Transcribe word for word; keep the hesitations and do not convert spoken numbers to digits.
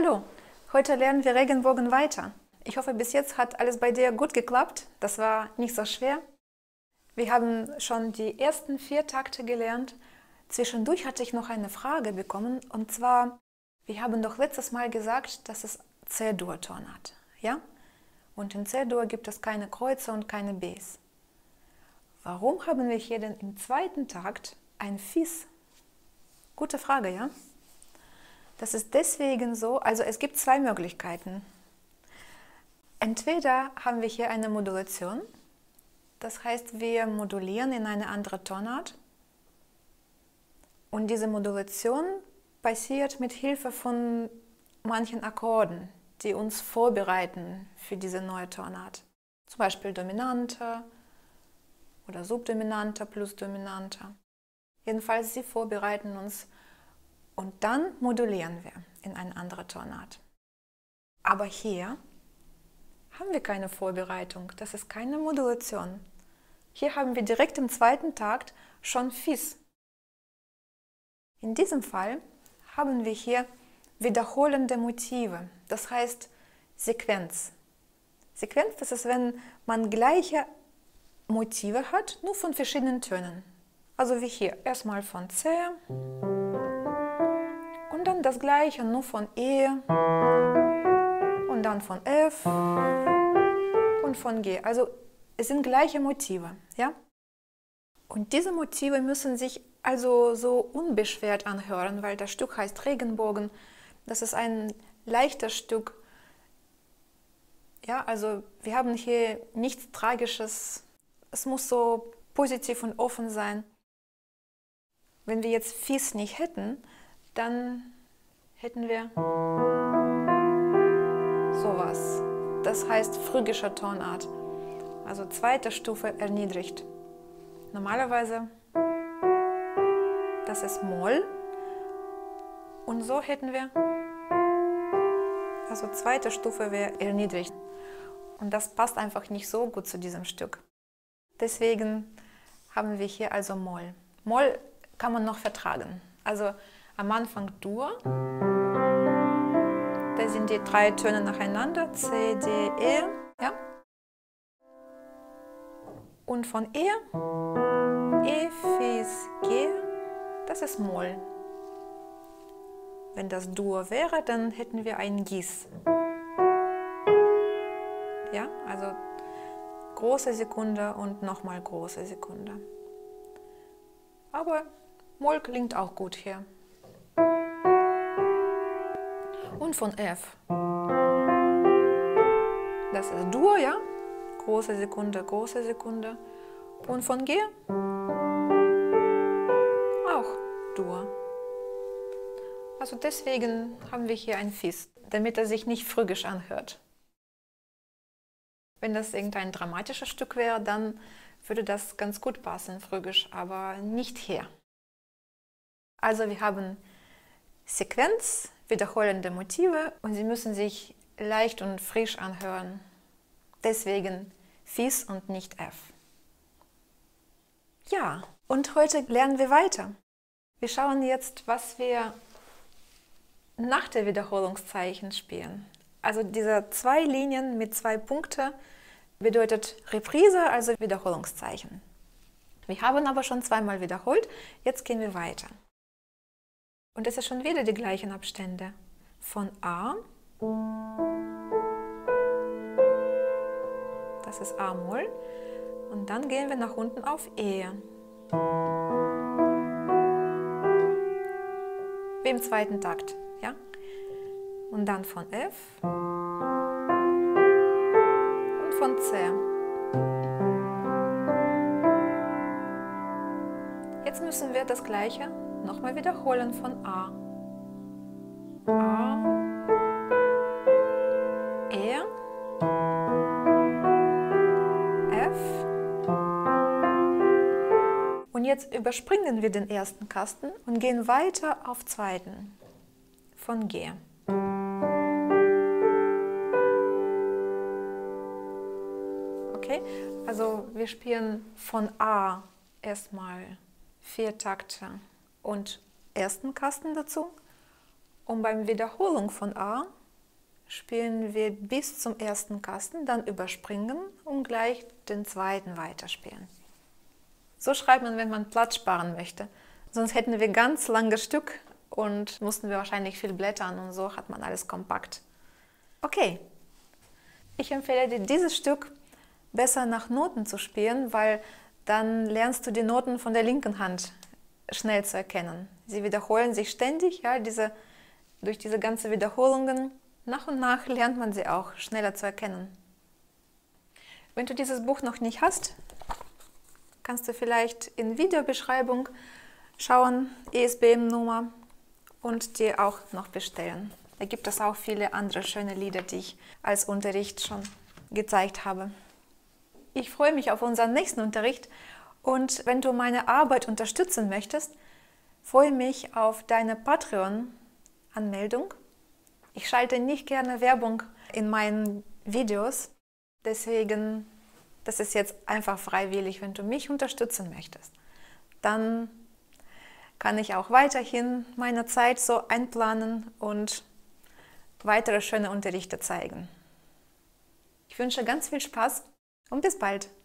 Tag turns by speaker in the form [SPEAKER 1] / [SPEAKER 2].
[SPEAKER 1] Hallo, heute lernen wir Regenbogen weiter. Ich hoffe, bis jetzt hat alles bei dir gut geklappt. Das war nicht so schwer. Wir haben schon die ersten vier Takte gelernt. Zwischendurch hatte ich noch eine Frage bekommen, und zwar, wir haben doch letztes Mal gesagt, dass es C-Dur-Ton hat, ja? Und in C-Dur gibt es keine Kreuze und keine Bs. Warum haben wir hier denn im zweiten Takt ein Fis? Gute Frage, ja? Das ist deswegen so, also es gibt zwei Möglichkeiten. Entweder haben wir hier eine Modulation, das heißt, wir modulieren in eine andere Tonart, und diese Modulation passiert mit Hilfe von manchen Akkorden, die uns vorbereiten für diese neue Tonart. Zum Beispiel Dominante oder Subdominante plus Dominante. Jedenfalls, sie vorbereiten uns, und dann modulieren wir in eine andere Tonart. Aber hier haben wir keine Vorbereitung, das ist keine Modulation. Hier haben wir direkt im zweiten Takt schon Fis. In diesem Fall haben wir hier wiederholende Motive, das heißt Sequenz. Sequenz, das ist, wenn man gleiche Motive hat, nur von verschiedenen Tönen. Also wie hier, erstmal von C und dann das gleiche nur von E und dann von F und von G. Also es sind gleiche Motive, ja? Und diese Motive müssen sich also so unbeschwert anhören, weil das Stück heißt Regenbogen. Das ist ein leichtes Stück. Ja, also wir haben hier nichts Tragisches. Es muss so positiv und offen sein. Wenn wir jetzt Fis nicht hätten, dann hätten wir sowas. Das heißt phrygische Tonart. Also zweite Stufe erniedrigt. Normalerweise, das ist Moll. Und so hätten wir, also zweite Stufe wäre erniedrigt. Und das passt einfach nicht so gut zu diesem Stück. Deswegen haben wir hier also Moll. Moll kann man noch vertragen. Also am Anfang Dur, da sind die drei Töne nacheinander, C, D, E, ja? Und von E, E, Fis, G, das ist Moll. Wenn das Dur wäre, dann hätten wir ein Gis. Ja, also große Sekunde und nochmal große Sekunde. Aber Moll klingt auch gut hier. Und von F. Das ist Dur, ja? Große Sekunde, große Sekunde. Und von G auch Dur. Also deswegen haben wir hier ein Fis, damit er sich nicht phrygisch anhört. Wenn das irgendein dramatisches Stück wäre, dann würde das ganz gut passen, phrygisch, aber nicht hier. Also wir haben Sequenz, wiederholende Motive, und sie müssen sich leicht und frisch anhören. Deswegen Fis und nicht F. Ja, und heute lernen wir weiter. Wir schauen jetzt, was wir nach der Wiederholungszeichen spielen. Also diese zwei Linien mit zwei Punkten bedeutet Reprise, also Wiederholungszeichen. Wir haben aber schon zweimal wiederholt, jetzt gehen wir weiter. Und es ist schon wieder die gleichen Abstände. Von A, das ist A-Moll, und dann gehen wir nach unten auf E. Wie im zweiten Takt, ja? Und dann von F und von C. Jetzt müssen wir das Gleiche nochmal wiederholen von A. A, E, F. Und jetzt überspringen wir den ersten Kasten und gehen weiter auf zweiten von G. Okay, also wir spielen von A erstmal vier Takte und ersten Kasten dazu Und beim Wiederholung von A spielen wir bis zum ersten Kasten, dann überspringen und gleich den zweiten weiterspielen. So schreibt man, wenn man Platz sparen möchte. Sonst hätten wir ganz langes Stück und mussten wir wahrscheinlich viel blättern und so hat man alles kompakt. Okay, ich empfehle dir dieses Stück besser nach Noten zu spielen, weil dann lernst du die Noten von der linken Hand schnell zu erkennen. Sie wiederholen sich ständig, ja, diese, durch diese ganzen Wiederholungen. Nach und nach lernt man sie auch schneller zu erkennen. Wenn du dieses Buch noch nicht hast, kannst du vielleicht in Videobeschreibung schauen, I S B N-Nummer, und dir auch noch bestellen. Da gibt es auch viele andere schöne Lieder, die ich als Unterricht schon gezeigt habe. Ich freue mich auf unseren nächsten Unterricht und wenn du meine Arbeit unterstützen möchtest, freue mich auf deine Patreon-Anmeldung. Ich schalte nicht gerne Werbung in meinen Videos, deswegen, das ist jetzt einfach freiwillig, wenn du mich unterstützen möchtest. Dann kann ich auch weiterhin meine Zeit so einplanen und weitere schöne Unterrichte zeigen. Ich wünsche ganz viel Spaß und bis bald!